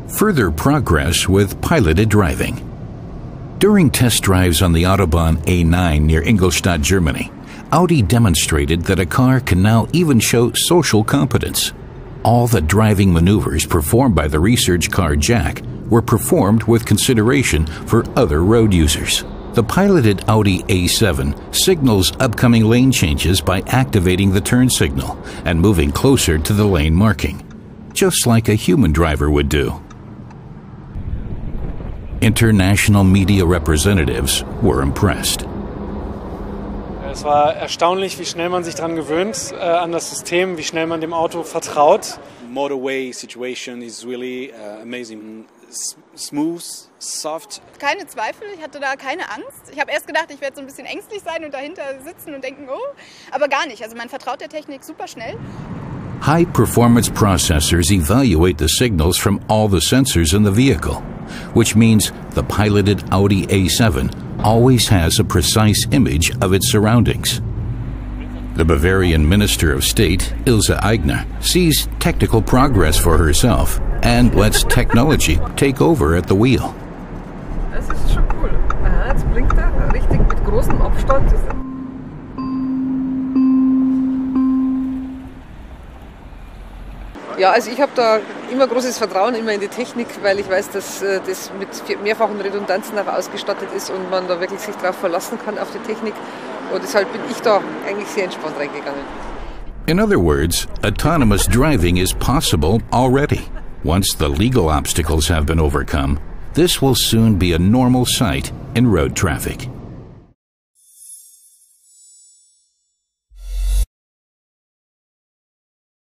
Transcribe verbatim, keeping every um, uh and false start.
Further progress with piloted driving. During test drives on the Autobahn A nine near Ingolstadt, Germany, Audi demonstrated that a car can now even show social competence. All the driving maneuvers performed by the research car Jack were performed with consideration for other road users. The piloted Audi A seven signals upcoming lane changes by activating the turn signal and moving closer to the lane marking, just like a human driver would do. International media representatives were impressed. Es war erstaunlich, wie schnell man sich daran gewöhnt, äh, an das System, wie schnell man dem Auto vertraut. Motorway situation is really uh, amazing. S smooth, soft. Keine Zweifel, ich hatte da keine Angst. Ich habe erst gedacht, ich werde so ein bisschen ängstlich sein und dahinter sitzen und denken, oh, aber gar nicht. Also man vertraut der Technik super schnell. High-performance processors evaluate the signals from all the sensors in the vehicle, which means the piloted Audi A seven always has a precise image of its surroundings. The Bavarian Minister of State, Ilse Aigner, sees technical progress for herself and lets technology take over at the wheel. Das ist schon cool. Aha, jetzt blinkt er richtig mit großem Abstand. Ja, also ich habe da immer großes Vertrauen immer in die Technik, weil ich weiß, dass das mit mehrfachen Redundanzen auch ausgestattet ist und man da wirklich sich darauf verlassen kann, auf die Technik. Und deshalb bin ich da eigentlich sehr entspannt reingegangen. In other words, autonomous driving is possible already. Once the legal obstacles have been overcome, this will soon be a normal sight in road traffic.